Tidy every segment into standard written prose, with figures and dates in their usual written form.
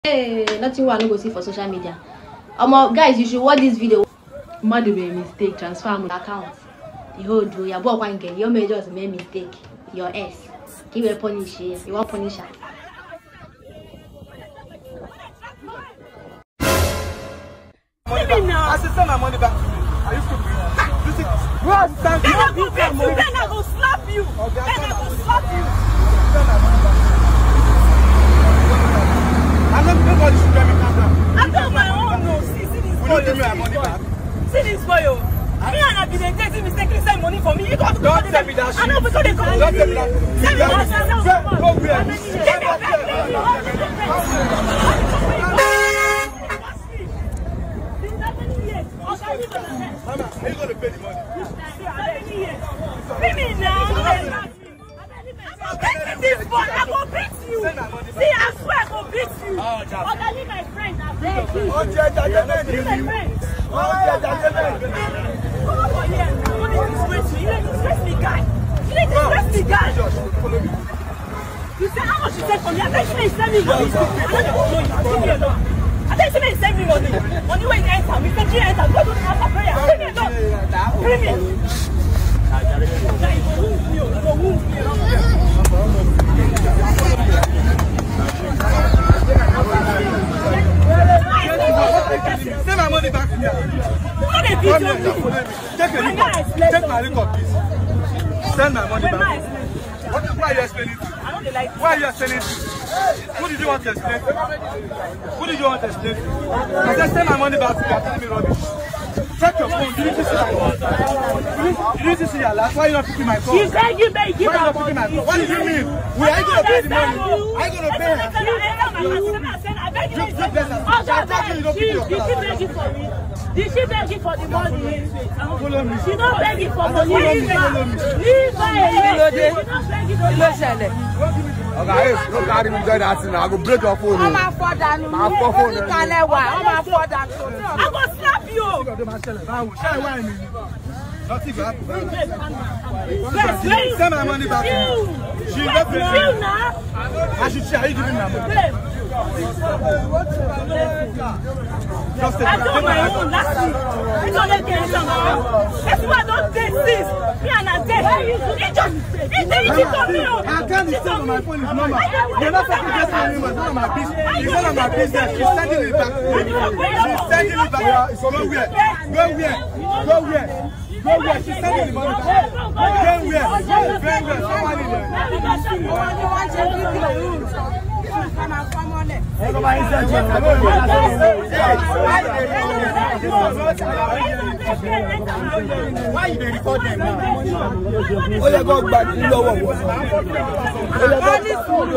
Hey, nothing we no go see for social media. Guys, you should watch this video. Might be a mistake. Transfer my account. The whole do your boy one game. Your major just made mistake. Your S. He will punish you. You want punish her. I should send my money back to you. Are you stupid? You see, bro, thank you. Then I will slap you. Then I will slap you. I'm not nobody should get me down. I got my own. No, see this boy. Will you give me my money back? See this boy. Me and I been dating mistakenly send money for me. You got to don't tell me that shit. I know because they come. Don't tell me that. Send me that. Go where? Mama, are you going to pay the money? Pay me now. This boy, I will beat you. See, I swear I will beat you. Oh, leave my friend. I beg you. Leave my friend. Come over here. You didn't disgrace me, guy. You didn't disgrace me, guy. You say how much you said for me? I think you may send me money. I don't know you. Leave me alone. I think you may send me money. Money when you enter. We said you enter. Go to the house of prayer. Leave me alone. Leave me. Send my money back to me. Take my record, please. Send my money back. Why are you explaining to? Why are you explaining to? Who did you want to explain to? Who did you want to explain to? I said send my money back to me. You're telling me rubbish. Check your phone. You need to see my phone. You need to see your last. Why are you not picking my phone? You said you may give my money. What do you mean? We are going to pay the money. Are you going to pay her? Did she beg you for the money? Follow me. She don't beg you for money. Leave her. Leave her. She don't beg you for money. Okay, no carry me join that thing. I go break your phone. I'm a father. I'm a father. I go slap you. Send my money back to me. She left me now. I should say, are you giving me my money? I do my own last week. I don't let get some. That's why I don't take this. Me and I take. It's easy for me. I can't install on my phone. It's normal. You're not taking this money. It's not on my business. It's not on my business. She's sending it back. She's sending it back. Go where? Go where? Go where? Go where? She's sending the money back. Go where? Go where? Somebody there. Why you dey record them now? Oh, you go back to the world. Why you dey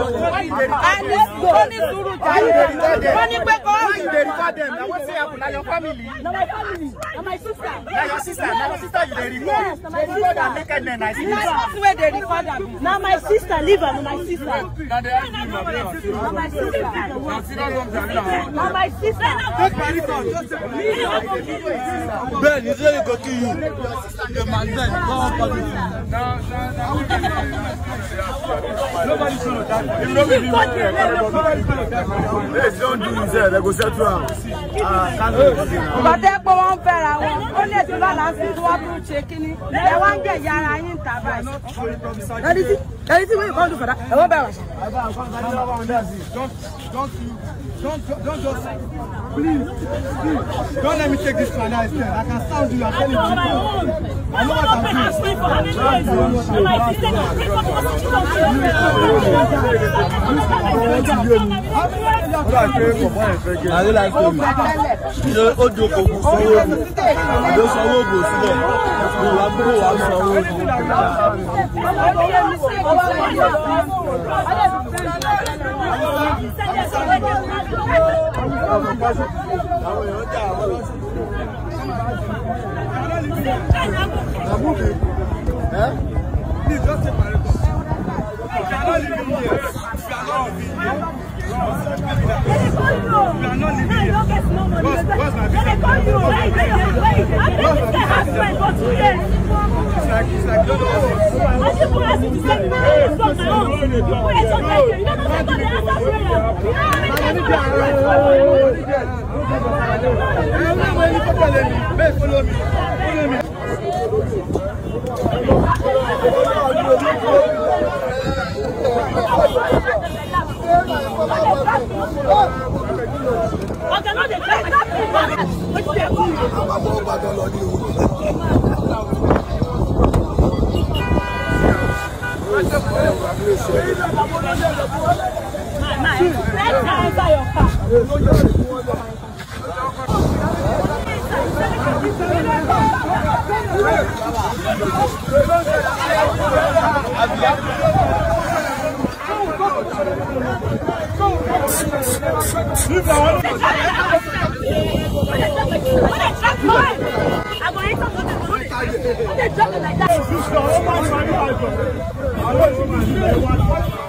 record them? Now what say happen? Now your family. Now my family. Now my sister. Now your sister. Now your sister you dey record. They record and nakedness. I see. That's where they record them. Now my sister live and my sister. Now they ask you Now my sister. Now my sister. Take my record. Ben, is really go to you. The man then go up on you. Nobody's going to die. If nobody don't do this, they go settle down. But they go on fair. Only to balance it. What to check in? They want get yara in Tabas. That is what you want to for that. I won't buy. Don't just, please, don't let me take this one now instead. I can sound you, I'm telling you. I know what I'm doing. I like to you know, Ojo Kogu Sanwo-Olu. Ojo Sanwo-Olu sílẹ̀. Mo wá Sanwo-Olu. Please just take my record. You cannot leave me here. You are not living here. What's my business? like you don't know what it is. I just want to ask you to say prayer from my own. You put it on like you don't know how to answer prayer. Follow me. Like that.